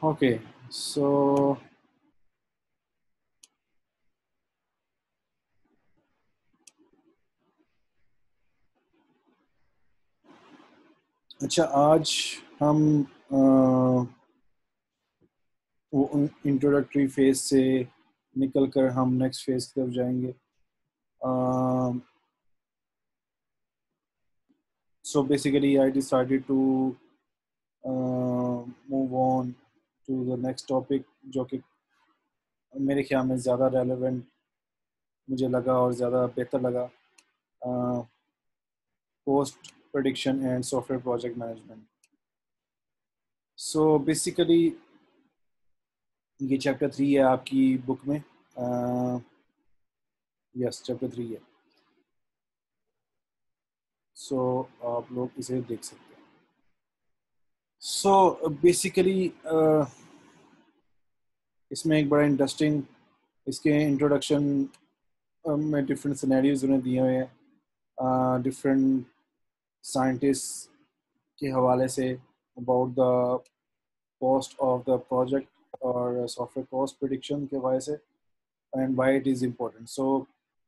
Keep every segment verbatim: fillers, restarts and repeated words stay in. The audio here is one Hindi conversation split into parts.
Okay, so अच्छा आज हम अ, वो इंट्रोडक्टरी फेज से निकल कर हम नेक्स्ट फेज की तरफ जाएंगे. So basically I decided to move on to the next topic जो कि मेरे ख्याल में ज़्यादा रेलेवेंट मुझे लगा और ज़्यादा बेहतर लगा. Post prediction and software project management. So basically ये चैप्टर थ्री है आपकी बुक में. यस, चैप्टर थ्री है. सो so, आप लोग इसे देख सकते हैं. सो बेसिकली इसमें एक बड़ा इंटरेस्टिंग इसके इंट्रोडक्शन में डिफरेंट सिनेरियोज उन्हें दिए हुए हैं डिफरेंट साइंटिस्ट के हवाले से about the cost of the project और सॉफ्टवेयर कॉस्ट प्रेडिक्शन के हवाले से and why it is important. So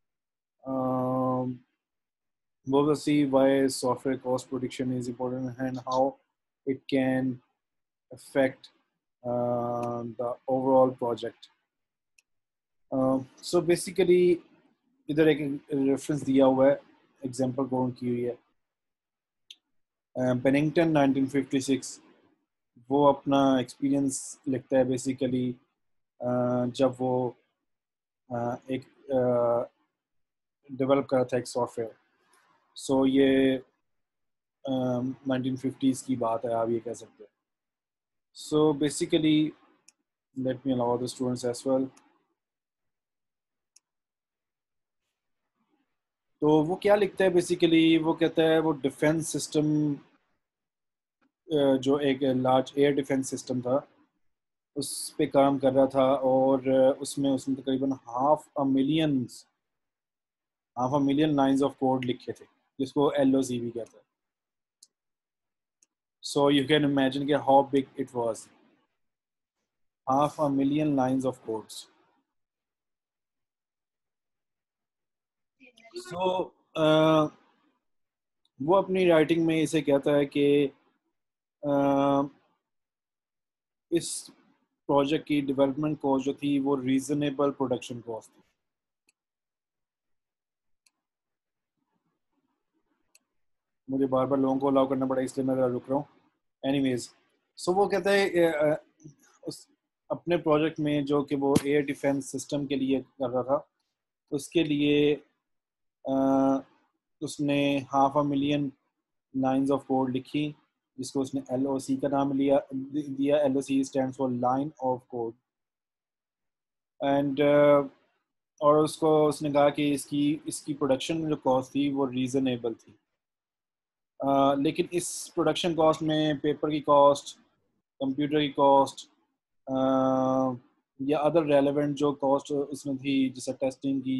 we will see why software cost prediction is important and how it can affect uh, the overall project. Uh, so basically इधर एक रेफरेंस दिया हुआ है, एग्जांपल कौन की हुई है. पेनिंगटन नाइनटीन फिफ्टी सिक्स वो अपना एक्सपीरियंस लिखता है बेसिकली जब वो uh, एक डेवलप uh, करा था एक सॉफ्टवेयर. सो so, ये नाइनटीन फिफ्टीज़ की बात है, आप ये कह सकते हैं. So basically, let me allow the students as well. तो वो क्या लिखता है बेसिकली, वो कहता है वो डिफेंस सिस्टम जो एक लार्ज एयर डिफेंस सिस्टम था उस पे काम कर रहा था और उसमें उसने तकरीबन half a million half a million lines of code लिखे थे जिसको एल ओ सी भी कहता है. सो यू कैन इमेजिन कि how big it was, half a million lines of codes. So वो अपनी राइटिंग में इसे कहता है कि uh, इस प्रोजेक्ट की डेवलपमेंट कॉस्ट जो थी वो रीजनेबल प्रोडक्शन कॉस्ट थी. मुझे बार बार लोगों को अलाउ करना पड़ा इसलिए मैं रुक रहा हूँ. एनीवेज, सो वो कहता है उस अपने प्रोजेक्ट में जो कि वो एयर डिफेंस सिस्टम के लिए कर रहा था उसके लिए आ, उसने half a million lines of code लिखी जिसको उसने एल ओ सी का नाम लिया दिया. L O C stand for line of code. And और उसको उसने कहा कि इसकी इसकी प्रोडक्शन जो कॉस्ट थी वो रीज़नेबल थी. uh, लेकिन इस प्रोडक्शन कॉस्ट में पेपर की कॉस्ट, कंप्यूटर की कॉस्ट uh, या अदर रेलेवेंट जो कॉस्ट उसमें थी जैसे टेस्टिंग की,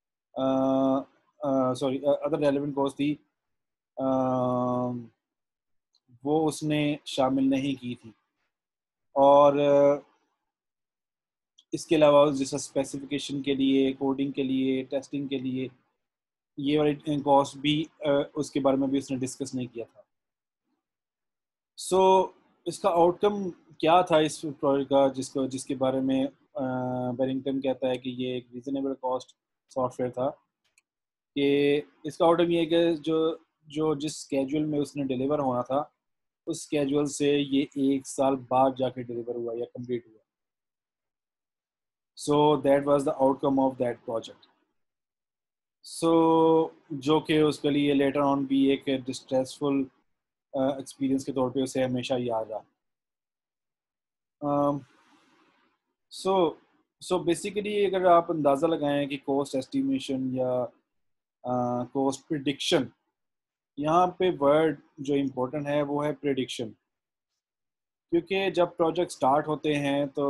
सॉरी अदर रेलेवेंट कॉस्ट थी uh, वो उसने शामिल नहीं की थी. और uh, इसके अलावा जैसे स्पेसिफिकेशन के लिए, कोडिंग के लिए, टेस्टिंग के लिए ये वाली कॉस्ट भी uh, उसके बारे में भी उसने डिस्कस नहीं किया था. सो so, इसका आउटकम क्या था इस प्रोजेक्ट का जिसको जिसके बारे में बेरिंगटन कहता है कि ये एक रीजनेबल कॉस्ट सॉफ्टवेयर था. कि इसका आउटकम ये है कि जो जो जिस स्केड्यूल में उसने डिलीवर होना था उस स्केड्यूल से ये एक साल बाद जाके डिलीवर हुआ या कंप्लीट हुआ. So that was the outcome of that project. So जो कि उसके लिए लेटर ऑन भी एक डिस्ट्रेसफुल एक्सपीरियंस के तौर पे उसे हमेशा याद रहा. सो सो बेसिकली अगर आप अंदाज़ा लगाएं कि कॉस्ट एस्टिमेशन या कॉस्ट uh, प्रिडिक्शन, यहाँ पे वर्ड जो इम्पोर्टेंट है वो है प्रिडिक्शन. क्योंकि जब प्रोजेक्ट स्टार्ट होते हैं तो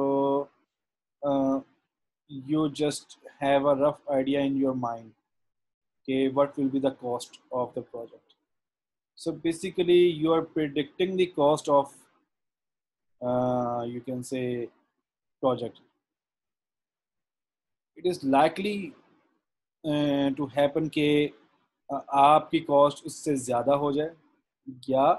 you just have a rough idea in your mind कि what will be the cost of the project. So basically you are predicting the cost of uh, you can say project, it is likely uh, to happen कि uh, आपकी कॉस्ट उससे ज़्यादा हो जाए या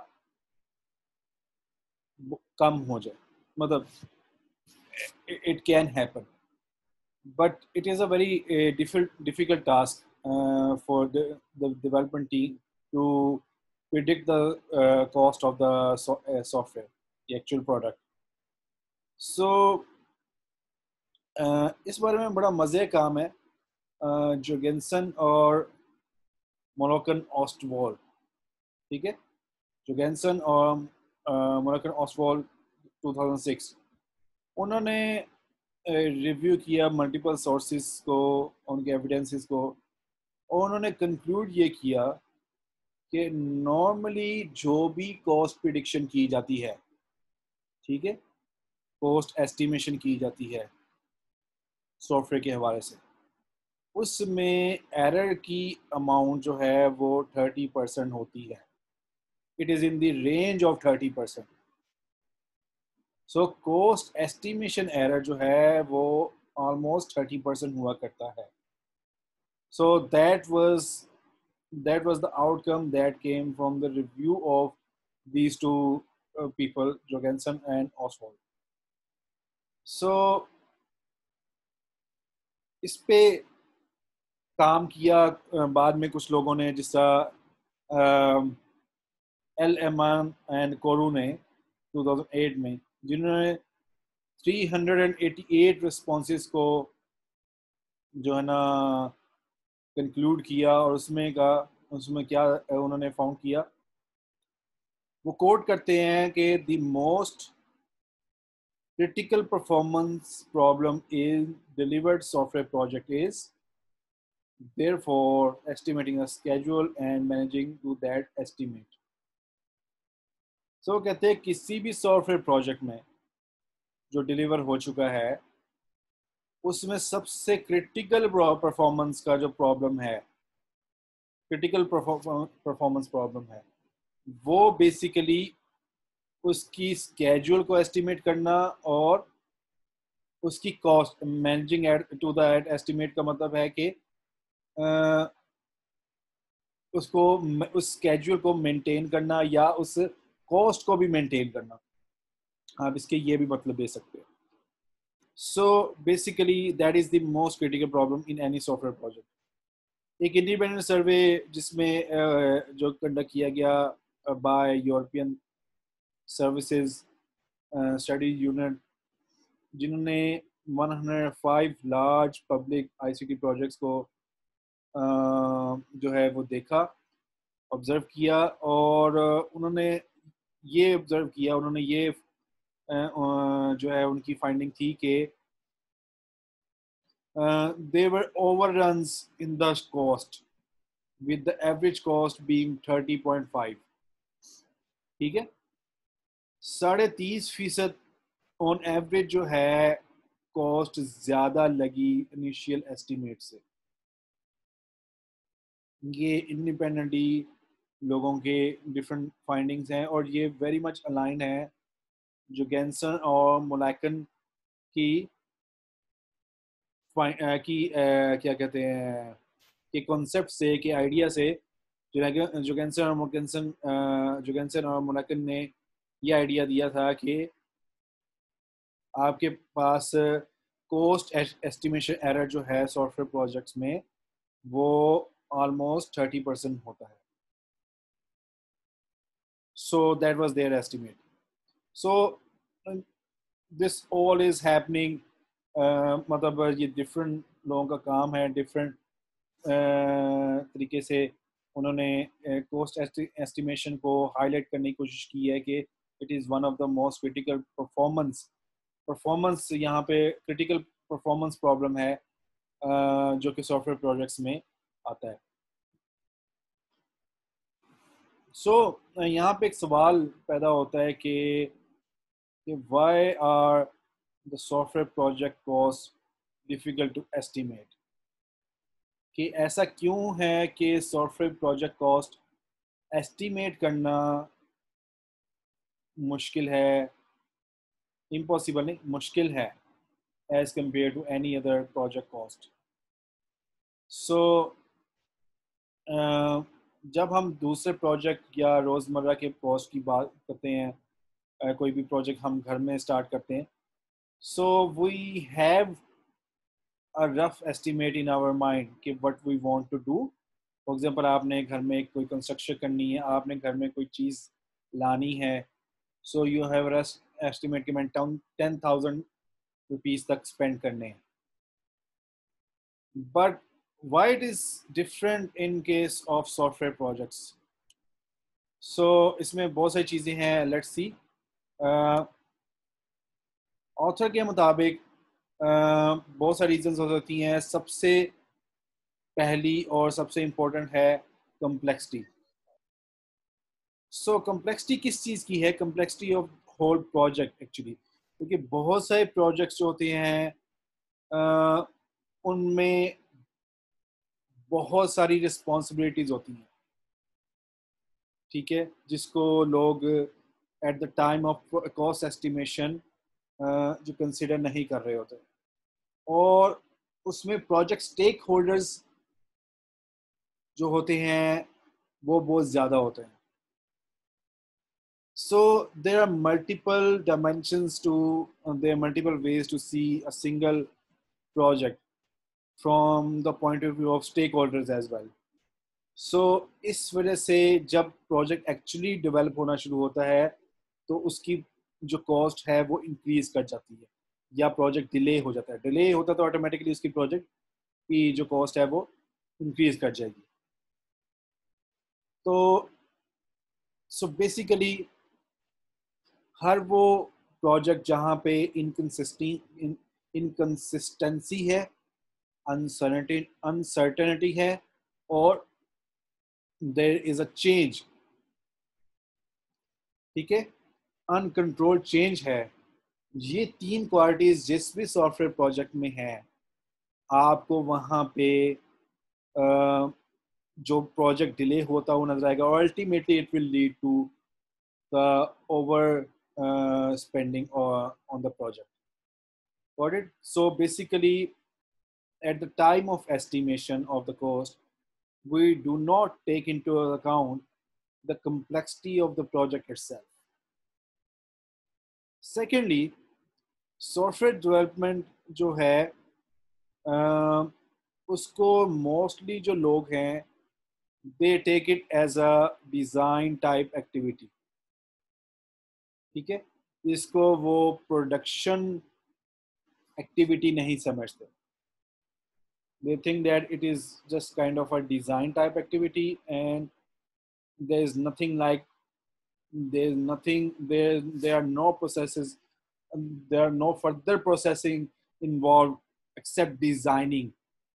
वो कम हो जाए, मतलब it can happen, but it is a very uh, difficult difficult task uh, for the, the development team to predict the uh, cost of the so, uh, software, the actual product. So uh, इस बारे में बड़ा मज़े का काम है जोगेंसन और मोलोकन ऑस्टवॉल, ठीक है, जोगेंसन और Molokken Ostvold two thousand six, उन्होंने रिव्यू किया मल्टीपल सोर्सेज को, उनके एविडेंसेस को, और उन्होंने कंक्लूड ये किया कि नॉर्मली जो भी कॉस्ट प्रिडिक्शन की जाती है, ठीक है, कॉस्ट एस्टिमेशन की जाती है सॉफ्टवेयर के हवाले से, उसमें एरर की अमाउंट जो है वो थर्टी परसेंट होती है. It is in the range of thirty percent. So cost estimation error जो है वो ऑलमोस्ट थर्टी परसेंट हुआ करता है. So that was that was the outcome that came from the review of these two uh, people, Jorgensen and Oswald. So इस पे काम किया बाद में कुछ लोगों ने, जिस तरह एल एमान एंड कोरू ने टू थाउज़ेंड एट में, जिन्होंने three hundred eighty eight responses को जो है ना कंक्लूड किया, और उसमें का उसमें क्या उन्होंने फाउंड किया, वो कोट करते हैं कि the most critical performance problem in delivered software project is therefore estimating a schedule and managing to that estimate. So कहते हैं किसी भी सॉफ्टवेयर प्रोजेक्ट में जो डिलीवर हो चुका है उसमें सबसे क्रिटिकल परफॉर्मेंस का जो प्रॉब्लम है, क्रिटिकल परफॉर्मेंस प्रॉब्लम है, वो बेसिकली उसकी स्केड्यूल को एस्टिमेट करना और उसकी cost managing to that estimate का मतलब है कि Uh, उसको उस स्केड्यूल को मेंटेन करना या उस कॉस्ट को भी मेंटेन करना, आप इसके ये भी मतलब दे सकते हो. So basically that is the most critical problem in any software project. एक इंडिपेंडेंट सर्वे जिसमें uh, जो कंडक्ट किया गया by European services study unit, जिन्होंने one hundred five large public ICT projects को Uh, जो है वो देखा, ऑब्जर्व किया, और उन्होंने ये ऑब्जर्व किया, उन्होंने ये uh, जो है उनकी फाइंडिंग थी कि there were overruns in the cost with the average cost being thirty point five. ठीक है, साढ़े तीस फीसद ऑन एवरेज जो है कॉस्ट ज़्यादा लगी इनिशियल एस्टिमेट से. ये इंडिपेंडेंटली लोगों के डिफरेंट फाइंडिंग्स हैं, और ये वेरी मच अलाइन है जोगेंसन और मोलाकन की की uh, क्या कहते हैं कि कॉन्सेप्ट से, कि आइडिया से. जोगेंसन और मोकेंसन जोगेंसन और मोलाकन ने ये आइडिया दिया था कि आपके पास कॉस्ट एस्टिमेशन एरर जो है सॉफ्टवेयर प्रोजेक्ट्स में वो ऑलमोस्ट थर्टी परसेंट होता है. So that was their estimate. So uh, this all is happening. uh, मतलब ये डिफरेंट लोगों का काम है, डिफरेंट uh, तरीके से उन्होंने कॉस्ट एस्टिमेशन को हाईलाइट करने की कोशिश की है कि it is one of the most critical performance performance यहाँ पे क्रिटिकल परफॉर्मेंस प्रॉब्लम है uh, जो कि सॉफ्टवेयर प्रोजेक्ट्स में आता है. सो so, यहाँ पे एक सवाल पैदा होता है कि why are the software project cost difficult to estimate, कि ऐसा क्यों है कि सॉफ्टवेयर प्रोजेक्ट कॉस्ट एस्टिमेट करना मुश्किल है इम्पॉसिबल नहीं, मुश्किल है as compare to any other project cost. So जब हम दूसरे प्रोजेक्ट या रोज़मर्रा के कॉस्ट की बात करते हैं, uh, कोई भी प्रोजेक्ट हम घर में स्टार्ट करते हैं, so we have a rough estimate in our mind कि what we want to do. For example, आपने घर में कोई कंस्ट्रक्शन करनी है, आपने घर में कोई चीज़ लानी है, so you have rough estimate कि मैं टेन थाउजेंड रुपीज़ तक स्पेंड करने हैं। But why it is different in case of software projects? So इसमें बहुत सारी चीज़ें हैं, लेट्स सी। ऑथर के मुताबिक uh, बहुत सारी रीजंस हो सकती हैं। सबसे पहली और सबसे इम्पोर्टेंट है कम्प्लेक्सिटी। सो कम्प्लेक्सिटी किस चीज़ की है? Complexity of whole project actually, क्योंकि बहुत सारे प्रोजेक्ट्स जो होते हैं uh, उनमें बहुत सारी रिस्पॉन्सिबिलिटीज़ होती हैं, ठीक है, जिसको लोग at the time of cost estimation जो कंसिडर नहीं कर रहे होते। और उसमें प्रोजेक्ट स्टेक होल्डर्स जो होते हैं वो बहुत ज़्यादा होते हैं। So there are multiple dimensions to, there are multiple ways to see a single project from the point of view of stakeholders as well. So इस वजह से जब प्रोजेक्ट एक्चुअली डेवलप होना शुरू होता है तो उसकी जो कॉस्ट है वो इंक्रीज कर जाती है, या प्रोजेक्ट डिले हो जाता है। डिले होता है तो ऑटोमेटिकली उसकी प्रोजेक्ट की जो कॉस्ट है वो इंक्रीज कर जाएगी। तो सो बेसिकली हर वो प्रोजेक्ट जहाँ पे इनकन्सिस्टी इनकन्सिस्टेंसी है, अनसर्टेनिटी अनसर्टेनिटी है, और देयर इज अ चेंज, ठीक है, अनकंट्रोल्ड चेंज है, ये तीन क्वालिटीज जिस भी सॉफ्टवेयर प्रोजेक्ट में है, आपको वहाँ पे uh, जो प्रोजेक्ट डिले होता हुआ नजर आएगा, और ultimately it will lead to the over spending on the project. Got it? So basically, at the time of estimation of the cost, we do not take into account the complexity of the project itself. Secondly, software development जो है uh, उसको mostly जो लोग हैं they take it as a design type activity, ठीक है, इसको वो प्रोडक्शन एक्टिविटी नहीं समझते। They think that it is just kind of a design type activity, and there is nothing like there is nothing there there are no processes, there are no further processing involved except designing.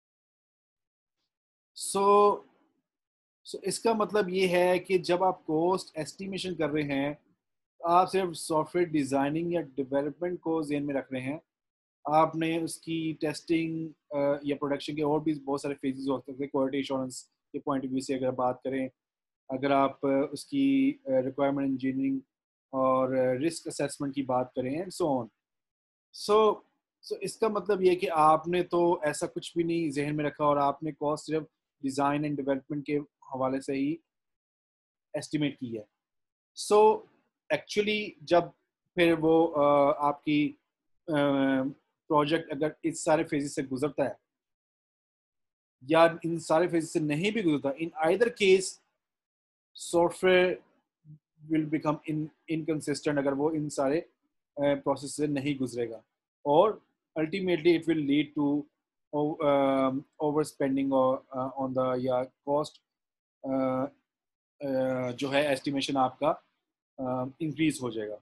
So so इसका मतलब ये है कि जब आप कॉस्ट एस्टिमेशन कर रहे हैं, आप सिर्फ सॉफ्टवेयर डिजाइनिंग या डेवलपमेंट को ज़हन में रख रहे हैं। आपने उसकी टेस्टिंग या प्रोडक्शन के और भी बहुत सारे फेजेस हो सकते हैं। क्वालिटी एश्योरेंस के पॉइंट ऑफ व्यू से अगर बात करें, अगर आप उसकी रिक्वायरमेंट इंजीनियरिंग और रिस्क असेसमेंट की बात करें, एंड सो ऑन। सो सो इसका मतलब ये कि आपने तो ऐसा कुछ भी नहीं जहन में रखा, और आपने कॉस्ट सिर्फ डिज़ाइन एंड डेवलपमेंट के हवाले से ही एस्टिमेट की है। सो so, एक्चुअली जब फिर वो uh, आपकी प्रोजेक्ट uh, अगर इस सारे फेजेस से गुजरता है या इन सारे फेजेस से नहीं भी गुजरता, in either case software will become in inconsistent अगर वो इन सारे प्रोसेस uh, से नहीं गुजरेगा, और ultimately it will lead to over spending on the या कॉस्ट uh, uh, जो है एस्टिमेशन आपका इंक्रीज uh, हो जाएगा।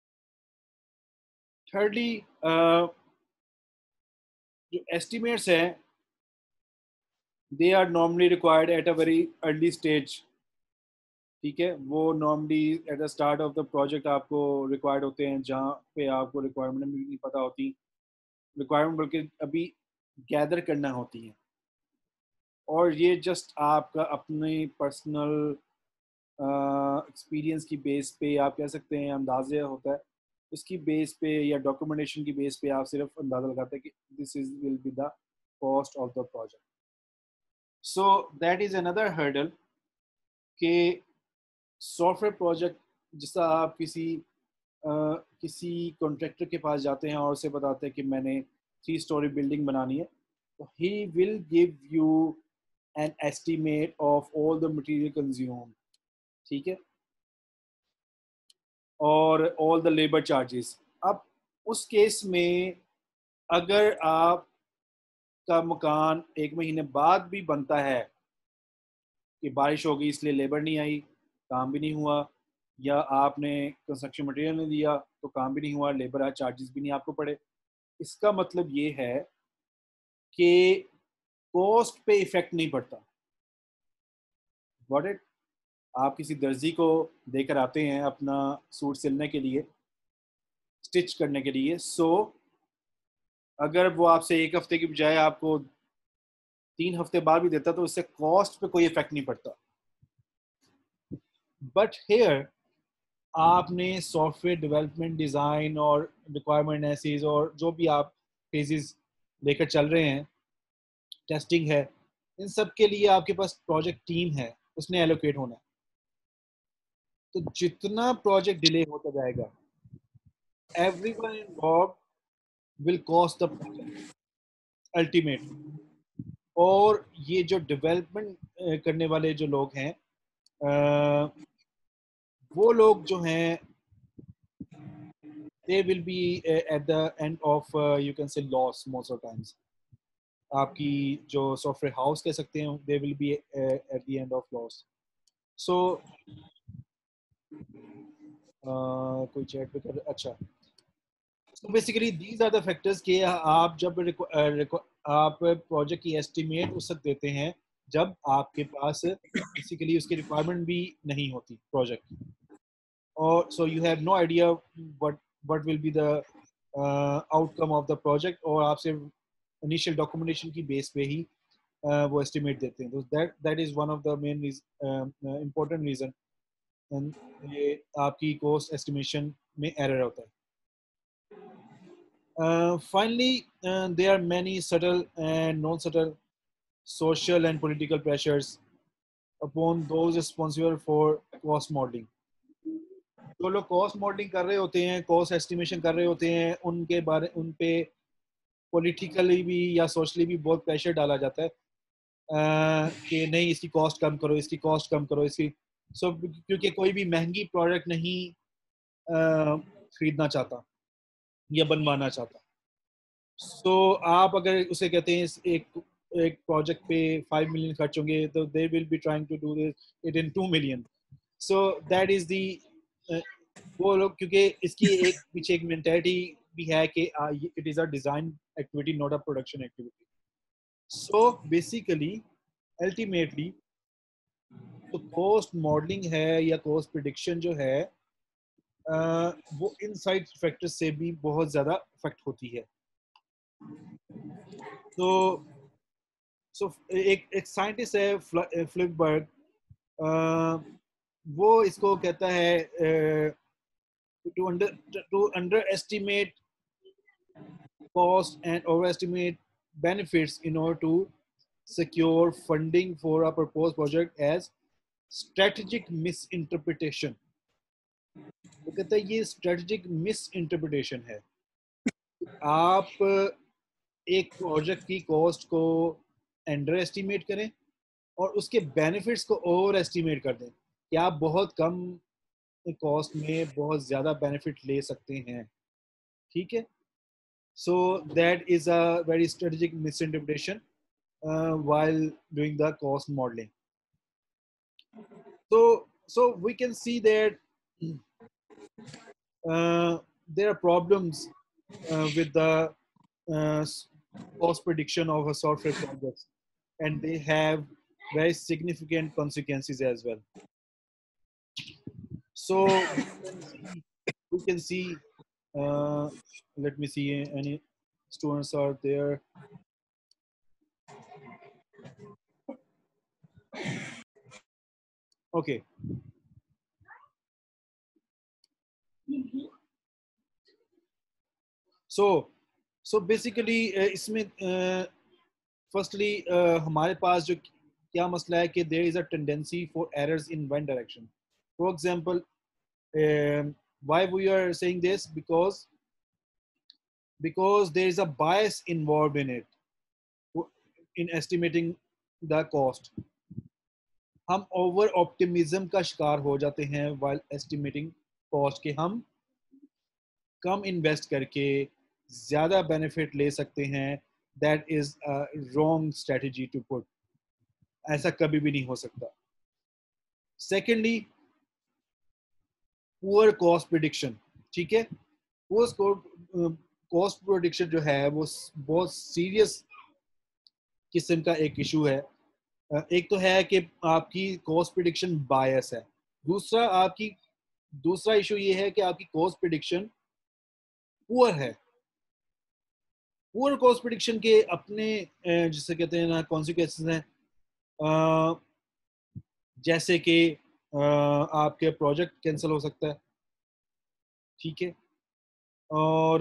थर्डली, जो एस्टिमेट्स हैं they are normally required at a very early stage, ठीक है, वो normally at the start of the project आपको रिक्वायर्ड होते हैं, जहाँ पे आपको रिक्वायरमेंट भी नहीं पता होती, रिक्वायरमेंट बल्कि अभी गैदर करना होती है, और ये जस्ट आपका अपने पर्सनल एक्सपीरियंस की बेस पे आप कह सकते हैं अंदाज़े होता है इसकी बेस पे या डॉक्यूमेंटेशन की बेस पे आप सिर्फ अंदाज़ा लगाते हैं कि this is will be the cost of the project. So that is another hurdle कि सॉफ्टवेयर प्रोजेक्ट जिसका आप किसी अ, किसी कॉन्ट्रैक्टर के पास जाते हैं और उसे बताते हैं कि मैंने थ्री स्टोरी बिल्डिंग बनानी है, तो he will give you an estimate of all the material consume, ठीक है, और ऑल द लेबर चार्जेस. अब उस केस में अगर आपका मकान एक महीने बाद भी बनता है कि बारिश हो गई इसलिए लेबर नहीं आई, काम भी नहीं हुआ, या आपने कंस्ट्रक्शन मटेरियल नहीं दिया तो काम भी नहीं हुआ, लेबर चार्जेस भी नहीं आपको पड़े, इसका मतलब ये है कि कॉस्ट पे इफेक्ट नहीं पड़ता. Got it? आप किसी दर्जी को देकर आते हैं अपना सूट सिलने के लिए, स्टिच करने के लिए, सो अगर वो आपसे एक हफ्ते की बजाय आपको तीन हफ्ते बाद भी देता तो उससे कॉस्ट पे कोई इफेक्ट नहीं पड़ता. बट हेयर आपने सॉफ्टवेयर डेवलपमेंट, डिज़ाइन और रिक्वायरमेंट एनालिसिस और जो भी आप फेजेस लेकर चल रहे हैं, टेस्टिंग है, इन सब के लिए आपके पास प्रोजेक्ट टीम है, उसने एलोकेट होना है. तो जितना प्रोजेक्ट डिले होता जाएगा, everyone involve will cost the project ultimately. और ये जो डेवलपमेंट करने वाले जो लोग हैं, अ, वो लोग जो हैं, they will be uh, at the end of uh, you can say loss most of times. आपकी जो सॉफ्टवेयर हाउस कह सकते हैं, they will be uh, at the end of loss. So uh, कोई चैट पे कर, अच्छा, so basically these are the factors कि आप जब रिको- uh, रिको- आप प्रोजेक्ट की एस्टिमेट उस वक्त देते हैं जब आपके पास बेसिकली उसकी रिक्वायरमेंट भी नहीं होती प्रोजेक्ट की, और so you have no idea what what will be the outcome of the project, और आप सिर्फ इनिशियल डॉक्यूमेंटेशन की बेस पे ही uh, वो एस्टिमेट देते हैं. तो that that is one of the main important reason, ये आपकी कॉस्ट एस्टिमेशन में एरर होता है. Uh, finally, uh, there are many subtle and non-subtle social and political pressures upon those responsible for cost modeling. जो लोग कॉस्ट मॉडलिंग कर रहे होते हैं, कॉस्ट एस्टिमेशन कर रहे होते हैं, उनके बारे उन पे पॉलिटिकली भी या सोशली भी बहुत प्रेशर डाला जाता है अ, कि नहीं इसकी कॉस्ट कम करो, इसकी कॉस्ट कम करो, इसकी सो so, क्योंकि कोई भी महंगी प्रोडक्ट नहीं अ, खरीदना चाहता या बनवाना चाहता. सो so, आप अगर उसे कहते हैं इस एक एक प्रोजेक्ट पे फाइव मिलियन खर्च होंगे तो they will be trying to do this it in two million. So that is the, वो लोग क्योंकि इसकी एक पीछे एक मेंटेलिटी भी है कि it is a design activity not a production activity. So basically ultimately तो कॉस्ट मॉडलिंग है या कॉस्ट प्रिडिक्शन जो है uh, वो इनसाइड फैक्टर से भी बहुत ज़्यादा इफेक्ट होती है. तो सो एक एक साइंटिस्ट है फ्लिपबर्ग, वो इसको कहता है to under to underestimate cost and overestimate benefits in order to secure funding for a proposed project as strategic misinterpretation. वो कहता है ये strategic misinterpretation है. आप एक प्रोजेक्ट की कॉस्ट को अंडर एस्टिमेट करें और उसके बेनिफिट्स को ओवर एस्टिमेट कर दें कि आप बहुत कम कॉस्ट में बहुत ज़्यादा बेनिफिट ले सकते हैं, ठीक है. So that is a very strategic misinterpretation uh, while doing the cost modeling. So, so we can see that uh, there are problems uh, with the uh, cost prediction of a software project, and they have very significant consequences as well. So we can see, we can see uh, let me see any students are there. Okay. So so basically इसमें फर्स्टली uh, uh, हमारे पास जो क्या मसला है कि there is a tendency for errors in one direction. For example, why we are saying this? because because there is a bias involved in it in estimating the cost. हम ओवर ऑप्टिमिज्म का शिकार हो जाते हैं while estimating cost के हम कम इन्वेस्ट करके ज्यादा बेनिफिट ले सकते हैं. That is a wrong strategy to put. ऐसा कभी भी नहीं हो सकता. Secondly, poor cost prediction. ठीक है, कॉस्ट प्रिडिक्शन जो है वो बहुत सीरियस किस्म का एक इशू है. एक तो है कि आपकी कॉस्ट प्रिडिक्शन बायस है. दूसरा आपकी दूसरा इशू ये है कि आपकी कॉस्ट प्रिडिक्शन पुअर है. पुअर कॉस्ट प्रिडिक्शन के अपने जिसे कहते हैं ना कॉन्सिक्वेंसेस हैं, जैसे कि आपके प्रोजेक्ट कैंसिल हो सकता है. ठीक है, और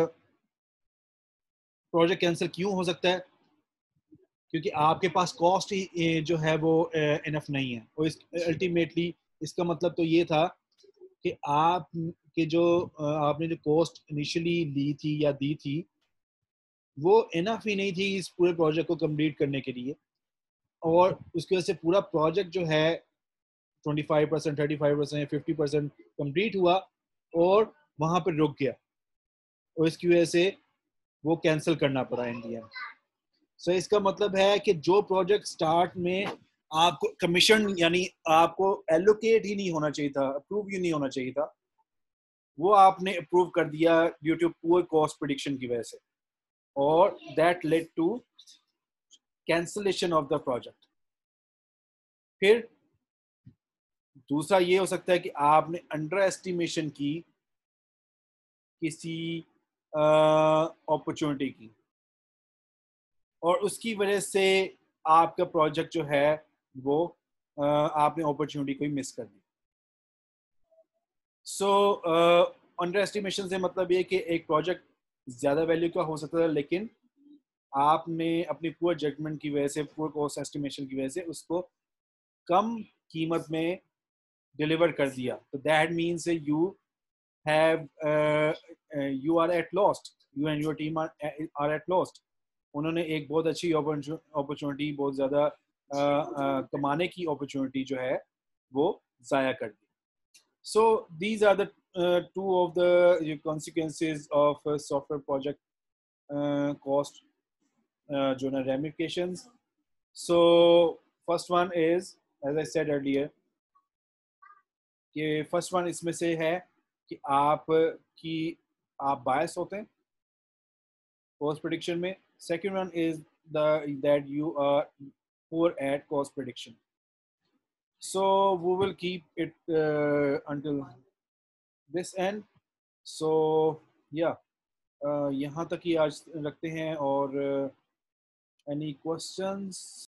प्रोजेक्ट कैंसिल क्यों हो सकता है? क्योंकि आपके पास कॉस्ट ही जो है वो इनफ नहीं है. और इस अल्टीमेटली इसका मतलब तो ये था कि आप के जो आपने जो कॉस्ट इनिशियली ली थी या दी थी वो इनफ ही नहीं थी इस पूरे प्रोजेक्ट को कंप्लीट करने के लिए. और उसकी वजह से पूरा प्रोजेक्ट जो है पच्चीस परसेंट, पैंतीस परसेंट, पचास परसेंट कंप्लीट हुआ और वहां पर रुक गया. और इसकी वजह से वो कैंसिल करना पड़ा इंडिया. सो so, इसका मतलब है कि जो प्रोजेक्ट स्टार्ट में आपको कमीशन यानी आपको एलोकेट ही नहीं होना चाहिए था, अप्रूव ही नहीं होना चाहिए था, वो आपने अप्रूव कर दिया due to poor cost prediction की वजह से. और that led to cancellation of the project. फिर दूसरा ये हो सकता है कि आपने अंडर एस्टिमेशन की किसी अपॉर्चुनिटी की और उसकी वजह से आपका प्रोजेक्ट जो है वो uh, आपने अपॉर्चुनिटी को ही मिस कर दी. सो अंडर एस्टिमेशन से मतलब ये कि एक प्रोजेक्ट ज़्यादा वैल्यू का हो सकता है लेकिन आपने अपनी पुअर जजमेंट की वजह से, पुअर कॉस्ट एस्टिमेशन की वजह से उसको कम कीमत में डिलीवर कर दिया. तो that means you have you are at lost. You and your team are at lost. उन्होंने एक बहुत अच्छी अपॉर्चुनिटी, बहुत ज़्यादा uh, uh, कमाने की अपॉर्चुनिटी जो है वो ज़ाया कर दी. So these are the uh, two of the consequences of uh, software project uh, cost uh, journal ramifications. So first one is, as I said earlier, कि first one इसमें से है कि आप की आप bias होते हैं cost prediction में. Second one is the that you are poor at cost prediction. So we will keep it uh, until this end. So yeah, uh, यहाँ तक ही आज रखते हैं. और uh, any questions?